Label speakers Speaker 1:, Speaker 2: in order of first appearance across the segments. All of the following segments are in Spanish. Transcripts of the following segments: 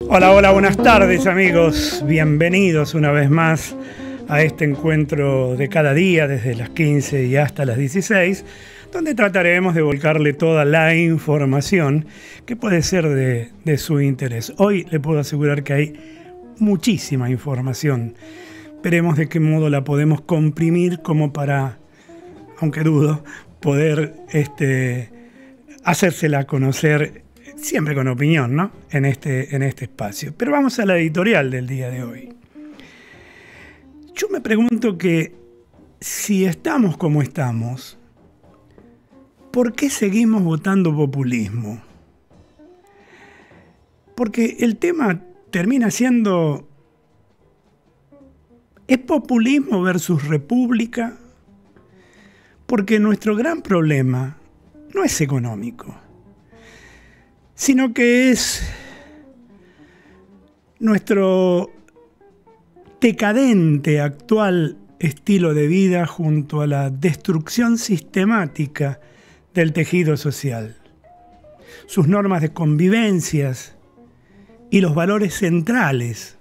Speaker 1: Hola, hola, buenas tardes amigos, bienvenidos una vez más a este encuentro de cada día desde las 15 y hasta las 16, donde trataremos de volcarle toda la información que puede ser de su interés. Hoy le puedo asegurar que hay muchísima información. Veremos de qué modo la podemos comprimir como para, aunque dudo, poder hacérsela conocer siempre con opinión, ¿no? En este espacio. Pero vamos a la editorial del día de hoy. Yo me pregunto que si estamos como estamos, ¿por qué seguimos votando populismo? Porque el tema termina siendo, ¿es populismo versus república? Porque nuestro gran problema no es económico, sino que es nuestro decadente actual estilo de vida junto a la destrucción sistemática del tejido social, sus normas de convivencias y los valores centrales.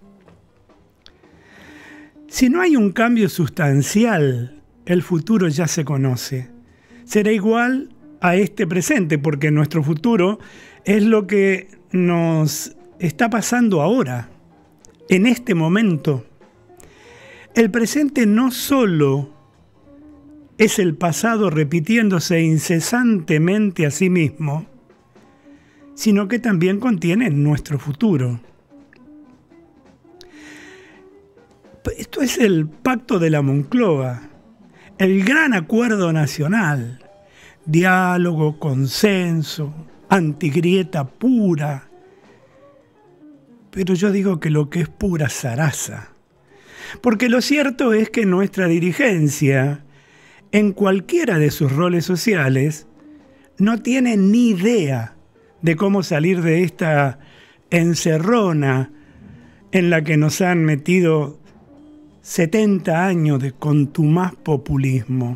Speaker 1: Si no hay un cambio sustancial, el futuro ya se conoce. Será igual a este presente, porque nuestro futuro es lo que nos está pasando ahora, en este momento. El presente no solo es el pasado repitiéndose incesantemente a sí mismo, sino que también contiene nuestro futuro. Esto es el Pacto de la Moncloa, el gran acuerdo nacional, diálogo, consenso, antigrieta pura. Pero yo digo que lo que es pura zaraza. Porque lo cierto es que nuestra dirigencia, en cualquiera de sus roles sociales, no tiene ni idea de cómo salir de esta encerrona en la que nos han metido 70 años de contumaz populismo.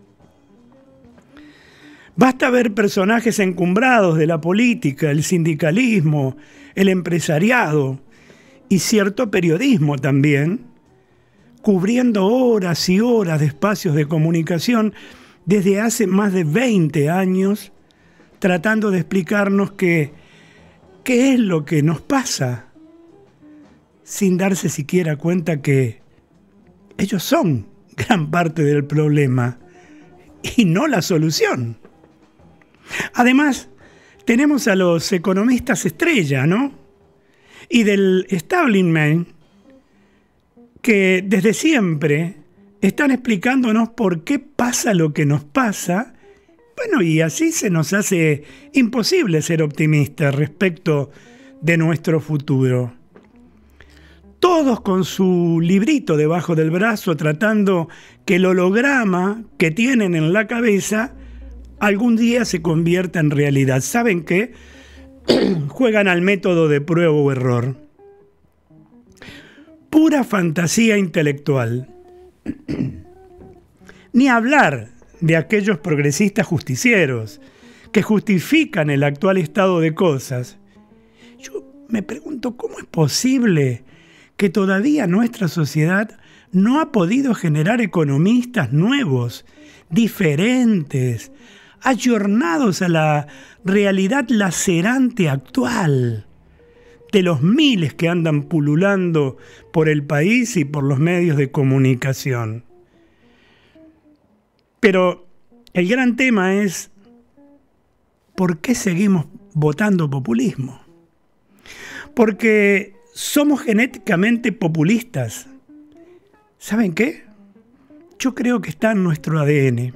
Speaker 1: Basta ver personajes encumbrados de la política, el sindicalismo, el empresariado y cierto periodismo también, cubriendo horas y horas de espacios de comunicación desde hace más de 20 años, tratando de explicarnos qué es lo que nos pasa, sin darse siquiera cuenta que ellos son gran parte del problema y no la solución. Además, tenemos a los economistas estrella, ¿no? Y del establishment que desde siempre están explicándonos por qué pasa lo que nos pasa. Bueno, y así se nos hace imposible ser optimistas respecto de nuestro futuro. Todos con su librito debajo del brazo tratando que el holograma que tienen en la cabeza algún día se convierta en realidad. ¿Saben qué? Juegan al método de prueba o error. Pura fantasía intelectual. Ni hablar de aquellos progresistas justicieros que justifican el actual estado de cosas. Yo me pregunto cómo es posible que todavía nuestra sociedad no ha podido generar economistas nuevos, diferentes, ayornados a la realidad lacerante actual de los miles que andan pululando por el país y por los medios de comunicación. Pero el gran tema es, ¿por qué seguimos votando populismo? Porque somos genéticamente populistas. ¿Saben qué? Yo creo que está en nuestro ADN.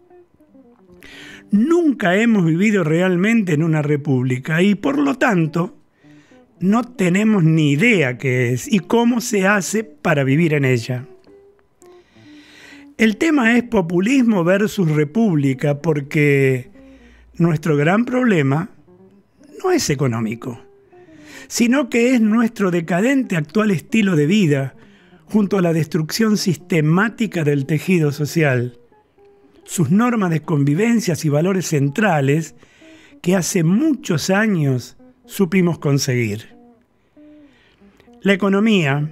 Speaker 1: Nunca hemos vivido realmente en una república y por lo tanto no tenemos ni idea qué es y cómo se hace para vivir en ella. El tema es populismo versus república porque nuestro gran problema no es económico, sino que es nuestro decadente actual estilo de vida junto a la destrucción sistemática del tejido social, sus normas de convivencias y valores centrales que hace muchos años supimos conseguir. La economía,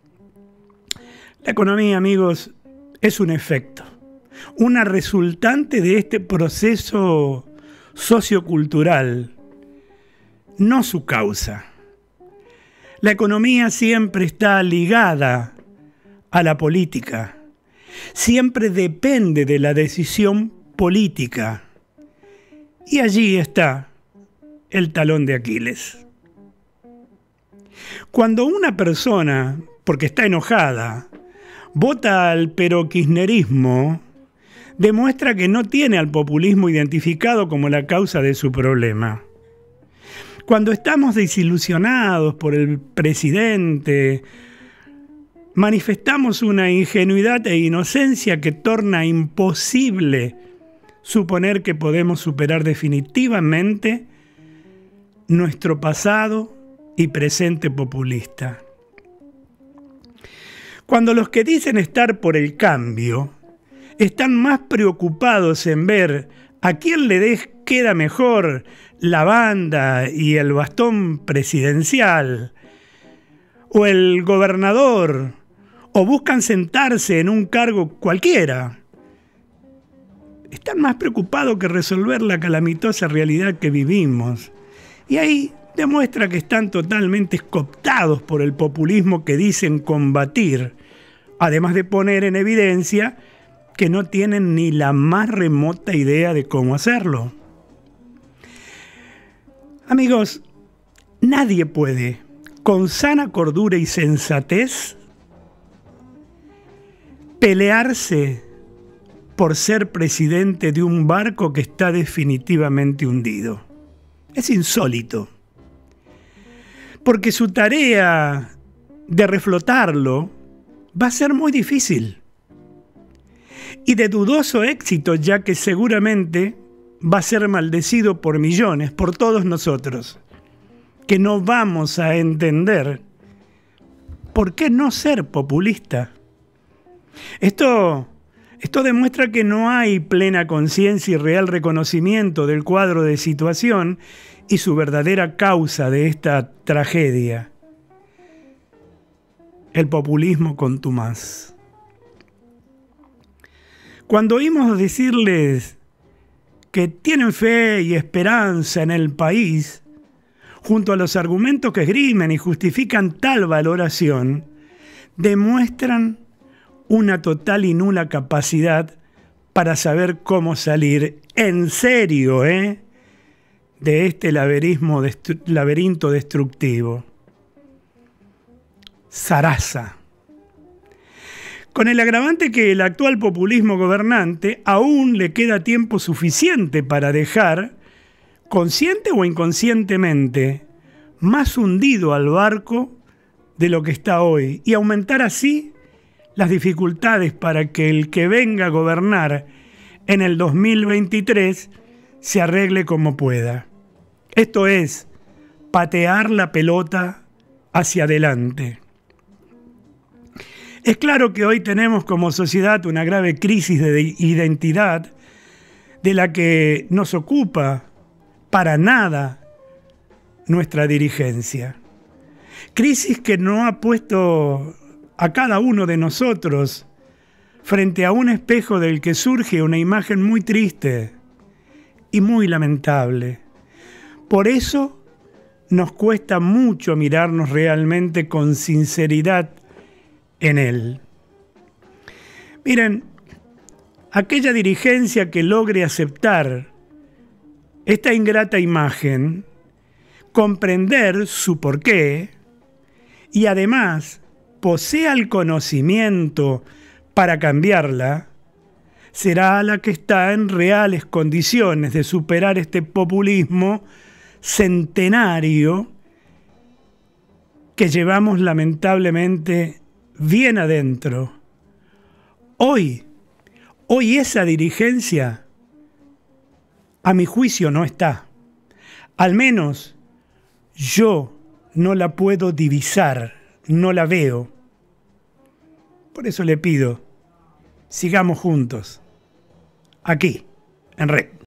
Speaker 1: amigos, es un efecto, una resultante de este proceso sociocultural, no su causa. La economía siempre está ligada a la política, siempre depende de la decisión política. Y allí está el talón de Aquiles. Cuando una persona, porque está enojada, vota al peroquisnerismo, demuestra que no tiene al populismo identificado como la causa de su problema. Cuando estamos desilusionados por el presidente, manifestamos una ingenuidad e inocencia que torna imposible suponer que podemos superar definitivamente nuestro pasado y presente populista. Cuando los que dicen estar por el cambio están más preocupados en ver a quién le queda mejor la banda y el bastón presidencial, o el gobernador, o buscan sentarse en un cargo cualquiera, están más preocupados que resolver la calamitosa realidad que vivimos. Y ahí demuestra que están totalmente cooptados por el populismo que dicen combatir, además de poner en evidencia que no tienen ni la más remota idea de cómo hacerlo. Amigos, nadie puede, con sana cordura y sensatez, pelearse por ser presidente de un barco que está definitivamente hundido. Es insólito. Porque su tarea de reflotarlo va a ser muy difícil y de dudoso éxito, ya que seguramente va a ser maldecido por millones, por todos nosotros, que no vamos a entender por qué no ser populista. Esto demuestra que no hay plena conciencia y real reconocimiento del cuadro de situación y su verdadera causa de esta tragedia: el populismo contumaz. Cuando oímos decirles que tienen fe y esperanza en el país, junto a los argumentos que esgrimen y justifican tal valoración, demuestran una total y nula capacidad para saber cómo salir en serio, de este laberinto destructivo. Zaraza. Con el agravante que el actual populismo gobernante aún le queda tiempo suficiente para dejar, consciente o inconscientemente, más hundido al barco de lo que está hoy, y aumentar así las dificultades para que el que venga a gobernar en el 2023 se arregle como pueda. Esto es, patear la pelota hacia adelante. Es claro que hoy tenemos como sociedad una grave crisis de identidad de la que nos ocupa para nada nuestra dirigencia. Crisis que no ha puesto a cada uno de nosotros frente a un espejo del que surge una imagen muy triste y muy lamentable. Por eso nos cuesta mucho mirarnos realmente con sinceridad en él. Miren, aquella dirigencia que logre aceptar esta ingrata imagen, comprender su porqué y además posea el conocimiento para cambiarla, será la que está en reales condiciones de superar este populismo centenario que llevamos lamentablemente bien adentro. Hoy esa dirigencia, a mi juicio, no está. Al menos yo no la puedo divisar, no la veo. Por eso le pido, sigamos juntos, aquí, en Red.